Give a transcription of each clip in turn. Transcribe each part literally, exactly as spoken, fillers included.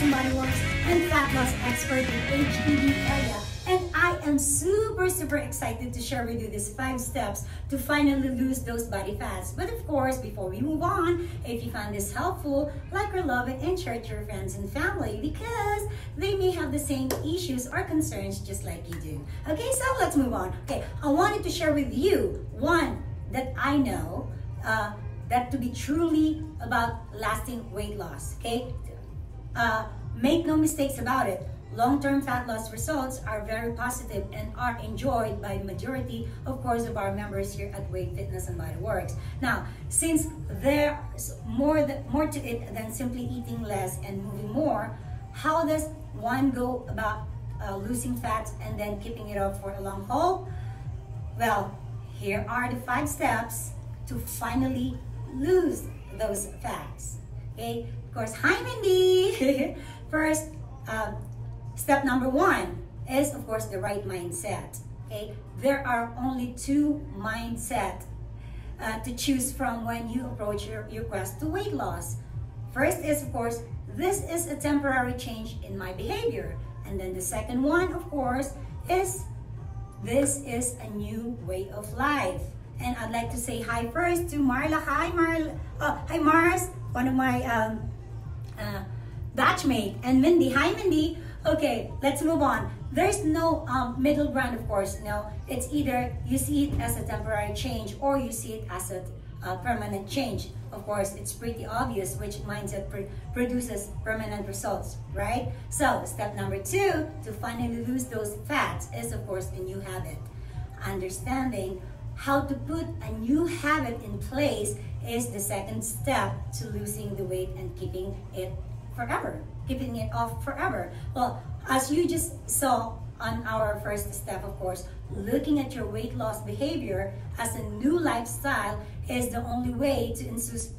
from Bodyworks and fat loss expert in H P D area. And I am super, super excited to share with you these five steps to finally lose those body fats. But of course, before we move on, if you found this helpful, like or love it and share it to your friends and family because they may have the same issues or concerns just like you do. Okay, so let's move on. Okay, I wanted to share with you one that I know uh, that to be truly about lasting weight loss. Okay, uh, make no mistakes about it. Long-term fat loss results are very positive and are enjoyed by the majority, of course, of our members here at Weight Fitness and Bodyworks. Now, since there's more, th more to it than simply eating less and moving more, how does one go about uh, losing fat and then keeping it off for a long haul? Well, here are the five steps to finally lose those fats. Okay, of course, hi Mindy! First, um, step number one is, of course, the right mindset. Okay, there are only two mindset uh, to choose from when you approach your, your quest to weight loss. First is, of course, this is a temporary change in my behavior. And then the second one, of course, is this is a new way of life. And I'd like to say hi first to Marla. Hi, Marla. Oh, hi, Mars, one of my um, uh, batchmate. And Mindy. Hi, Mindy. Okay, let's move on. There's no um, middle ground, of course. No, it's either you see it as a temporary change or you see it as a uh, permanent change. Of course, it's pretty obvious which mindset pr produces permanent results, right? So, step number two to finally lose those fats is, of course, a new habit. Understanding how to put a new habit in place is the second step to losing the weight and keeping it forever, keeping it off forever. Well, as you just saw on our first step, of course, looking at your weight loss behavior as a new lifestyle is the only way to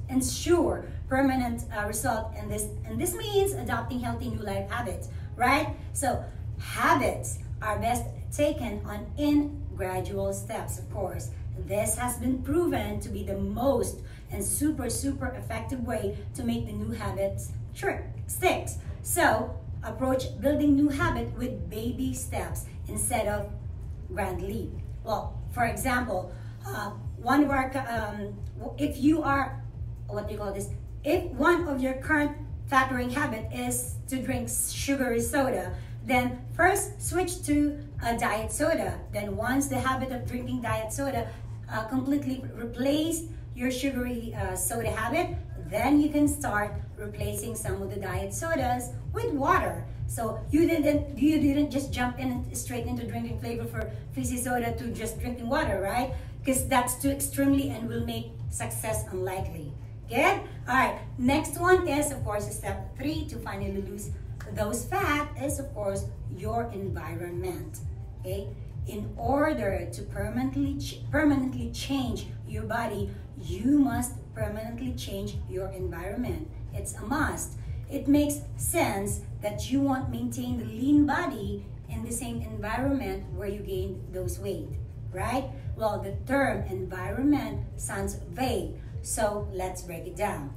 ensure permanent uh, result. And this, and this means adopting healthy new life habits, right? So habits are best taken on in gradual steps, of course. This has been proven to be the most and super, super effective way to make the new habits trick sticks. So approach building new habit with baby steps instead of grand leap. Well, for example, uh, one of our um, if you are what do you call this? If one of your current fat-burning habit is to drink sugary soda, then first switch to a diet soda. Then once the habit of drinking diet soda uh, completely replace your sugary uh, soda habit, then you can start replacing some of the diet sodas with water. So you didn't you didn't just jump in straight into drinking flavor for fizzy soda to just drinking water, right? Because that's too extremely and will make success unlikely. Good? All right. Next one is, of course, step three to finally lose those fat is, of course, your environment. Okay? In order to permanently ch permanently change your body, you must permanently change your environment. It's a must. It makes sense that you won't maintain the lean body in the same environment where you gained those weight, right? Well, the term environment sounds vague, so let's break it down.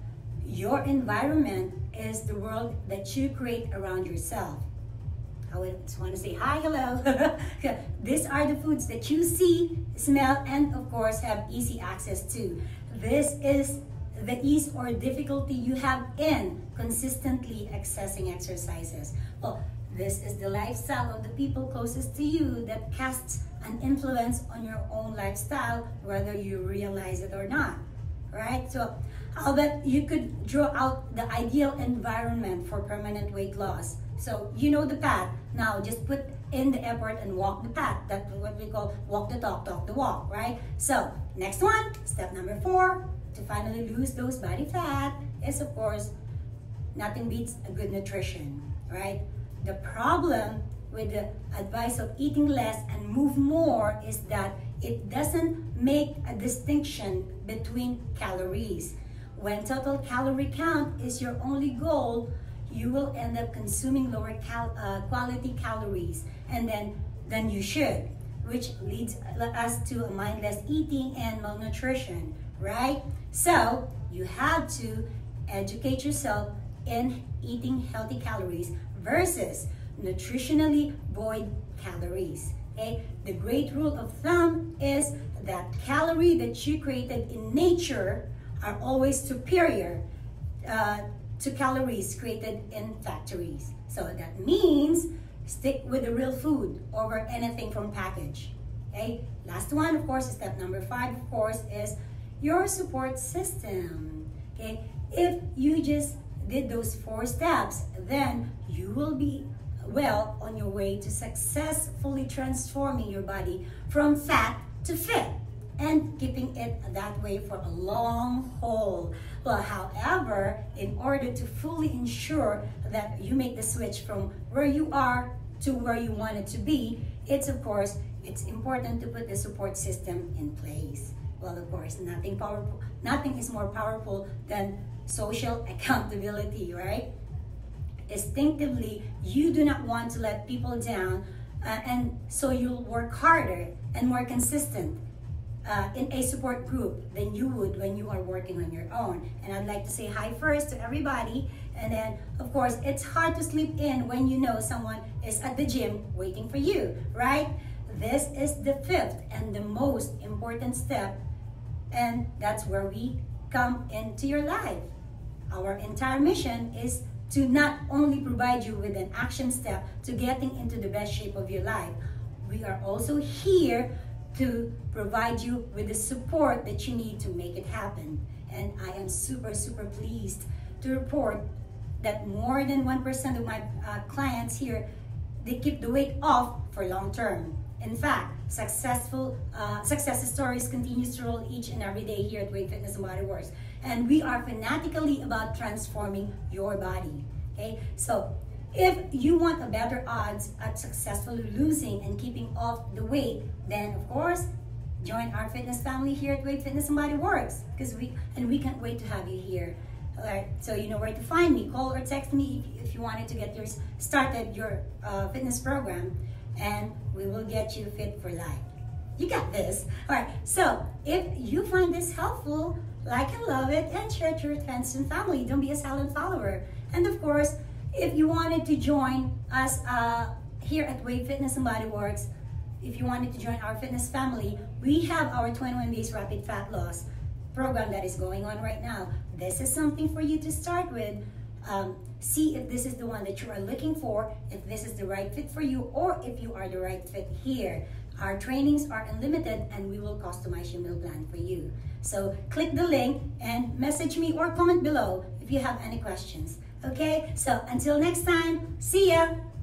Your environment is the world that you create around yourself. I just want to say hi, hello. These are the foods that you see, smell, and of course have easy access to. This is the ease or difficulty you have in consistently accessing exercises. Well, this is the lifestyle of the people closest to you that casts an influence on your own lifestyle, whether you realize it or not, right? So I'll bet you could draw out the ideal environment for permanent weight loss. So you know the path. Now just put in the effort and walk the path. That's what we call walk the talk, talk the walk, right? So next one, step number four, to finally lose those body fat is, of course, nothing beats a good nutrition, right? The problem with the advice of eating less and move more is that it doesn't make a distinction between calories. When total calorie count is your only goal, you will end up consuming lower cal uh, quality calories and then than you should, which leads us to a mindless eating and malnutrition, right? So you have to educate yourself in eating healthy calories versus nutritionally void calories. Okay? The great rule of thumb is that calorie that you created in nature are always superior uh, to calories created in factories. So that means stick with the real food over anything from package. Okay? Last one, of course, step number five, of course, is your support system. Okay? If you just did those four steps, then you will be well on your way to successfully transforming your body from fat to fit and keeping it that way for a long haul. Well, however, in order to fully ensure that you make the switch from where you are to where you want it to be, it's of course, it's important to put the support system in place. Well, of course, nothing powerful, nothing is more powerful than social accountability, right? Instinctively, you do not want to let people down, uh, and so you'll work harder and more consistent uh, in a support group than you would when you are working on your own. And I'd like to say hi first to everybody, and then of course it's hard to sleep in when you know someone is at the gym waiting for you, right? This is the fifth and the most important step, and that's where we come into your life. Our entire mission is to not only provide you with an action step to getting into the best shape of your life, we are also here to provide you with the support that you need to make it happen. And I am super, super pleased to report that more than one percent of my uh, clients here, they keep the weight off for long term. In fact, successful uh, success stories continues to roll each and every day here at Weight Fitness and Bodyworks. And we are fanatically about transforming your body. Okay, so if you want a better odds at successfully losing and keeping off the weight, then of course, join our fitness family here at Weight Fitness and Bodyworks, because we and we can't wait to have you here. All right, so you know where to find me. Call or text me if, if you wanted to get yours started, your uh, fitness program, and we will get you fit for life. You got this. All right, so if you find this helpful, like and love it, and share it to your friends and family. Don't be a silent follower. And of course, if you wanted to join us uh, here at Weight Fitness and Bodyworks, if you wanted to join our fitness family, we have our twenty-one days rapid fat loss program that is going on right now. This is something for you to start with. Um, see if this is the one that you are looking for, if this is the right fit for you, or if you are the right fit here. Our trainings are unlimited and we will customize your meal plan for you. So click the link and message me or comment below if you have any questions. Okay, so until next time, see ya!